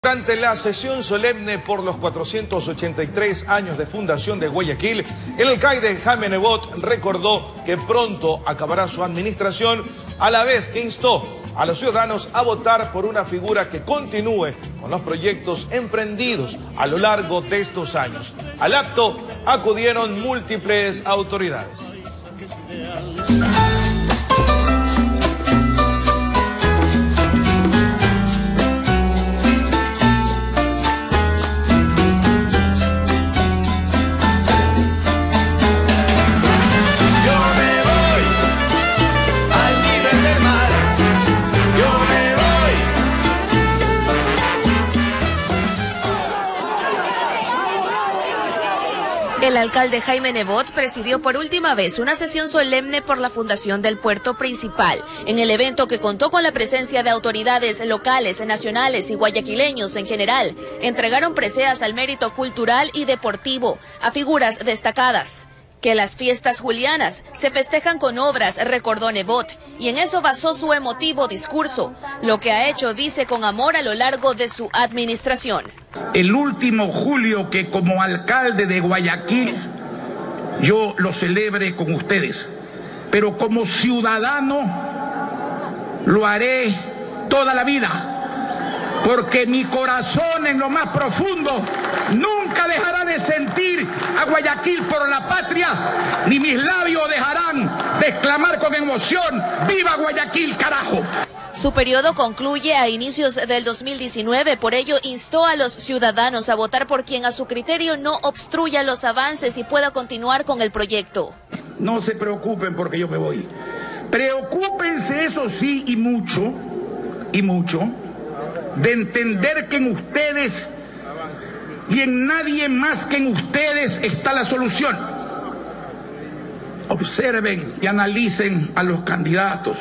Durante la sesión solemne por los 483 años de fundación de Guayaquil, el alcalde Jaime Nebot recordó que pronto acabará su administración, a la vez que instó a los ciudadanos a votar por una figura que continúe con los proyectos emprendidos a lo largo de estos años. Al acto acudieron múltiples autoridades. El alcalde Jaime Nebot presidió por última vez una sesión solemne por la fundación del puerto principal. En el evento, que contó con la presencia de autoridades locales, nacionales y guayaquileños en general, entregaron preseas al mérito cultural y deportivo a figuras destacadas. Que las fiestas julianas se festejan con obras, recordó Nebot, y en eso basó su emotivo discurso, lo que ha hecho, dice, con amor a lo largo de su administración. El último julio que como alcalde de Guayaquil yo lo celebre con ustedes, pero como ciudadano lo haré toda la vida, porque mi corazón en lo más profundo nunca dejará de sentir a Guayaquil por la patria, ni mis labios dejarán de exclamar con emoción: ¡viva Guayaquil, carajo! Su periodo concluye a inicios del 2019, por ello instó a los ciudadanos a votar por quien a su criterio no obstruya los avances y pueda continuar con el proyecto. No se preocupen porque yo me voy. Preocúpense, eso sí, y mucho, de entender que en ustedes y en nadie más que en ustedes está la solución. Observen y analicen a los candidatos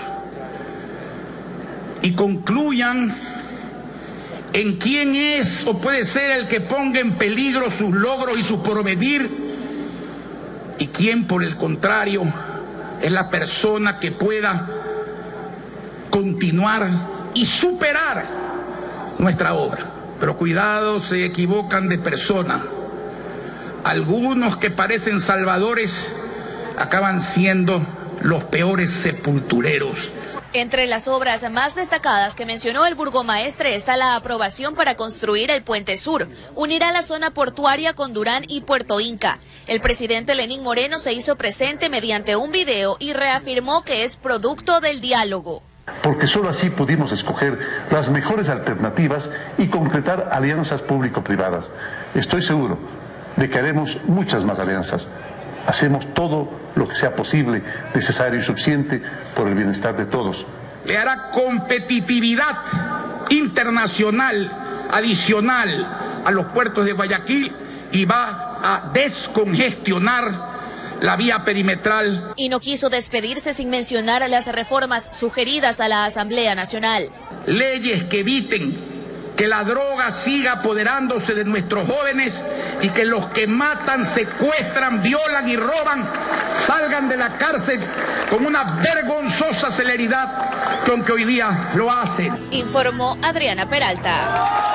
y concluyan en quién es o puede ser el que ponga en peligro sus logros y su porvenir, y quién, por el contrario, es la persona que pueda continuar y superar nuestra obra. Pero cuidado, se equivocan de persona. Algunos que parecen salvadores acaban siendo los peores sepultureros. Entre las obras más destacadas que mencionó el burgomaestre está la aprobación para construir el Puente Sur. Unirá la zona portuaria con Durán y Puerto Inca. El presidente Lenín Moreno se hizo presente mediante un video y reafirmó que es producto del diálogo. Porque solo así pudimos escoger las mejores alternativas y concretar alianzas público-privadas. Estoy seguro de que haremos muchas más alianzas. Hacemos todo lo que sea posible, necesario y suficiente por el bienestar de todos. Le hará competitividad internacional adicional a los puertos de Guayaquil y va a descongestionar la vía perimetral. Y no quiso despedirse sin mencionar las reformas sugeridas a la Asamblea Nacional. Leyes que eviten que la droga siga apoderándose de nuestros jóvenes y que los que matan, secuestran, violan y roban salgan de la cárcel con una vergonzosa celeridad con que hoy día lo hacen. Informó Adriana Peralta.